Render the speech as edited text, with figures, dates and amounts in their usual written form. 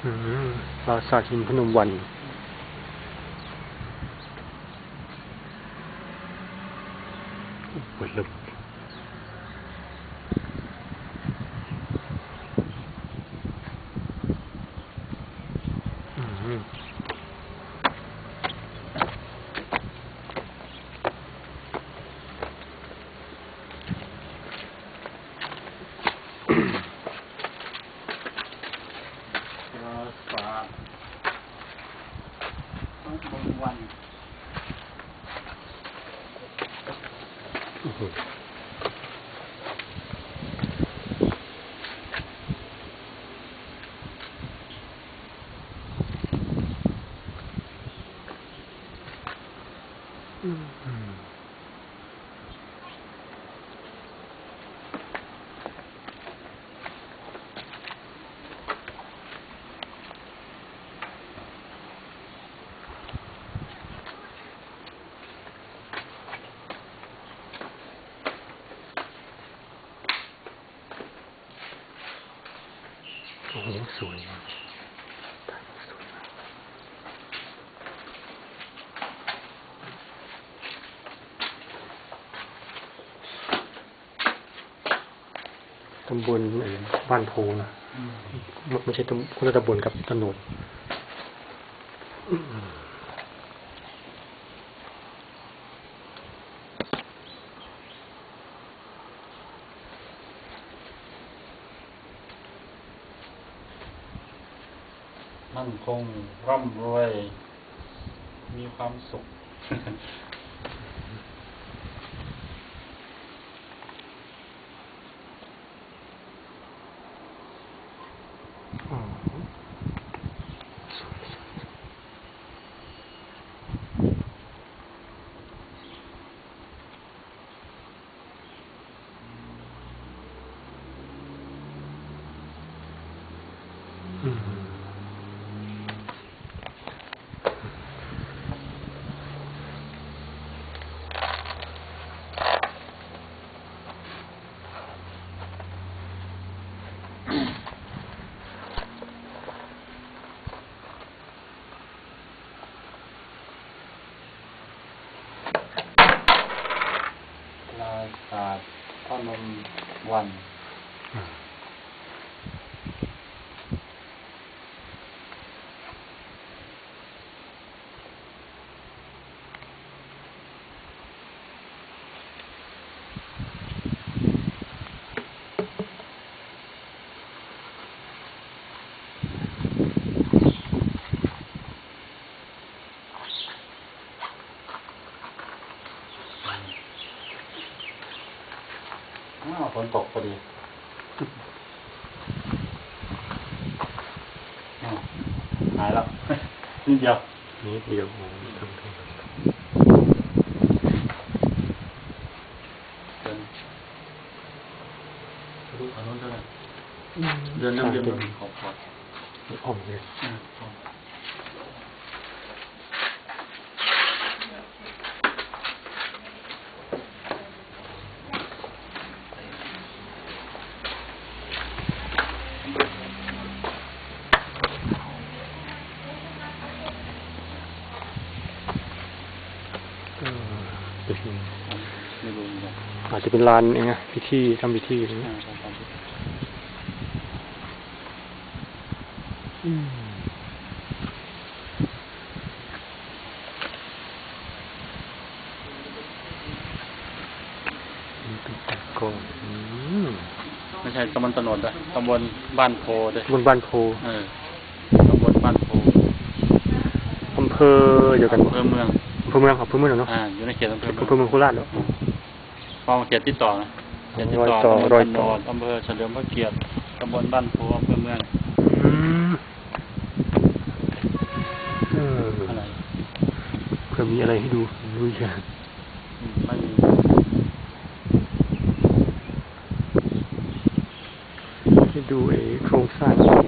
ปราสาทหินพนมวันปวดลึกวันโอ้โหสวยตำบลบ้านโพนะไม่ใช่คนละตำบลกับถนนมั่นคงร่ำรวยมีความสุขปราสาทพนมวันฝนตกพอดีหายแล้วนิดเดียวโอ้ทำดูถนนเท่านั้นเดินเดินขอบอ่อมเลยอาจจะเป็นลานเองนะพิธีทำพิธีอะไรเงี้ยไม่ใช่ตำบลถนนด้วยตำบลบ้านโพด้วยตำบลบ้านโพตำบลบ้านโพอำเภอเดียวกันอำเภอเมืองเนาะอยู่ในเขตอำเภอเมืองโคราชเนาะพอเขตที่ต่อนะเขตที่ต่อรอยต่ออำเภอเฉลิมพระเกียรติตำบลบ้านโพอำเภอเมืองอะไรเพื่อมีอะไรให้ดูอย่างไม่มีให้ดูโครงสร้าง